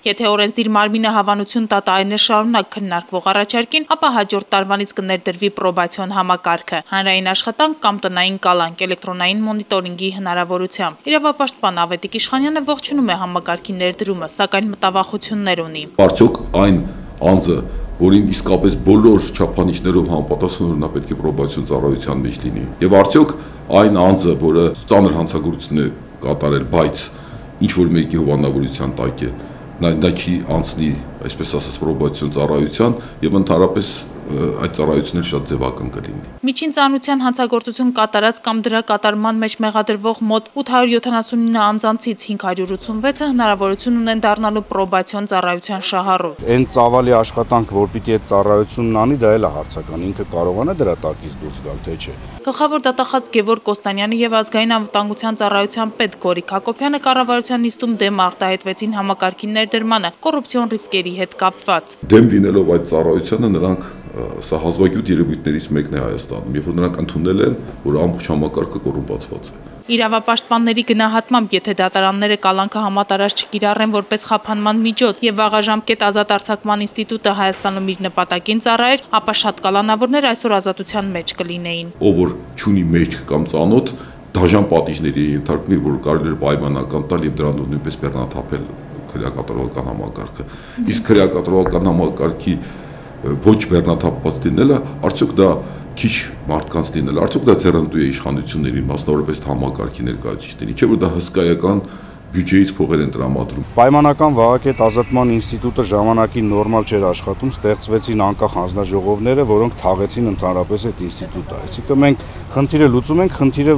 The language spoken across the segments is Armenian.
Եթե օրենսդիր մարմինը հավանություն տա տարիներ շարունակ քննարկվող առաջարկին, ապա հաջորդ տարվանից կներդրվի պրոբացիոն համակարգը, հանրային աշխատանք կամ տնային կալանք էլեկտրոնային մոնիտորինգի հնարավորությամբ։ Իրավապաշտպան Ավետիք Իշխանյանը ողջունում է համակարգի ներդրումը, սակայն մտավախություններ ունի։ Արդյոք այն անձը, որին իսկապես բոլոր չափանիշներով համապատասխանում նա պետք է պրոբացիոն ծառայության մեջ լինի։ Եվ արդյոք այն անձը, որը ծանր հանցագործություն է կատարել, բայց ինչ որ մեկի հովանավորության տակ է, նա չի անցնի, այսպես ասած, պրոբացիոն ծառայության եւ ընդհանրապես այդ ծառայությունները շատ ձևական կլինի։ Միջին ծանրության հանցագործություն կատարած կամ դրա կատարման մեջ մեղադրվող մոտ 879 անձանցից 586-ը հնարավորություն ունեն դառնալու պրոբացիոն ծառայության շահառու։ Այն ծավալի աշխատանք, որ պիտի այդ ծառայությունն անի, դա էլ է հարցական, ինքը կարողանա դրա տակից դուրս գալ, թե չէ։ Գլխավոր դատախազ Գևորգ Կոստանյանը եւ ազգային անվտանգության ծառայության պետ Գորիկ Հակոբյանը կառավարության նիստում դեմ արտահայտվեցին համակարգի ներդրմանը կոռուպցիոն ռիսկերի հետ կապված։ Դեմ լինելով այդ ծառայությանը նրանք սա հազվագյուտ երևույթներից մեկն է Հայաստանում, երբ որ նրանք ընդունել են, որ ամբողջ համակարգը կոռումպացված է։ Իրավապաշտպանների գնահատմամբ, եթե դատարանները կալանքը համատարած չկիրառեն որպես խափանման միջոց եւ վաղաժամկետ ազատ արձակման ինստիտուտը Հայաստանում իր նպատակին ծառայեր, ապա շատ կալանավորներ այսօր ազատության մեջ կլինեին։ Ով որ չունի մեջք կամ ծանոթ, դաժան պատիժների ենթարկվի, որ կարելի է պայմանական տալ եւ դրանով նույնպես բեռնաթափել քրեակատարողական համակարգը։ Իսկ քրեակատարողական համակարգի ոչ բեռնաթափված լինելը, արդյոք դա քիչ մարդկանց լինել, արդյոք դա ձեռնտու է իշխանություններին, մասնավորապես համակարգի ներկայացուցիչներին, չէ՞ որ դա հսկայական բյուջեից փողեր են տրամադրում։ Պայմանական վաղակետ ազատման ինստիտուտը ժամանակին նորմալ չէր աշխատում, ստեղծվեցին անկախ հանձնաժողովները, որոնք թաղեցին ընդհանրապես այդ ինստիտուտը։ Այսինքն մենք խնդիրը լուծում ենք, խնդիրը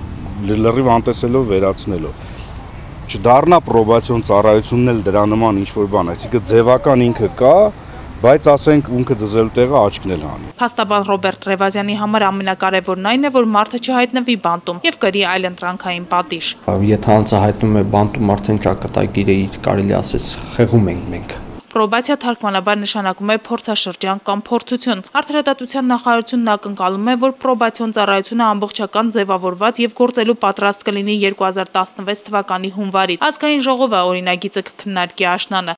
լրիվ անտեսելով վերացնելով։ Չդառնա պրոբացիոն ծառայությունն էլ դրա նման ինչ-որ բան, այսինքն ձևական ինքը կա, բայց ասենք ունքը դզելու տեղը աչքն էլ հանի։ Փաստաբան Ռոբերտ Ռևազյանի համար ամենակարևորն այն է, որ մարդը չհայտնվի բանտում եւ կրի այլընտրանքային պատիժ։ Եթե անձը հայտնվում է բանտում, արդեն ճակատագիր է, կարելի ասես խեղում ենք մենք։ Պրոբացիա թարգմանաբար նշանակում է փորձաշրջան կամ փորձություն։ Արդարադատության նախարարությունն ակնկալում է, որ պրոբացիոն ծառայությունը ամբողջական ձևավորված եւ գործելու պատրաստ կլինի 2016 թվականի հունվարից։ Ազգային ժողովը օրինագիծը կքննարկի աշնանը։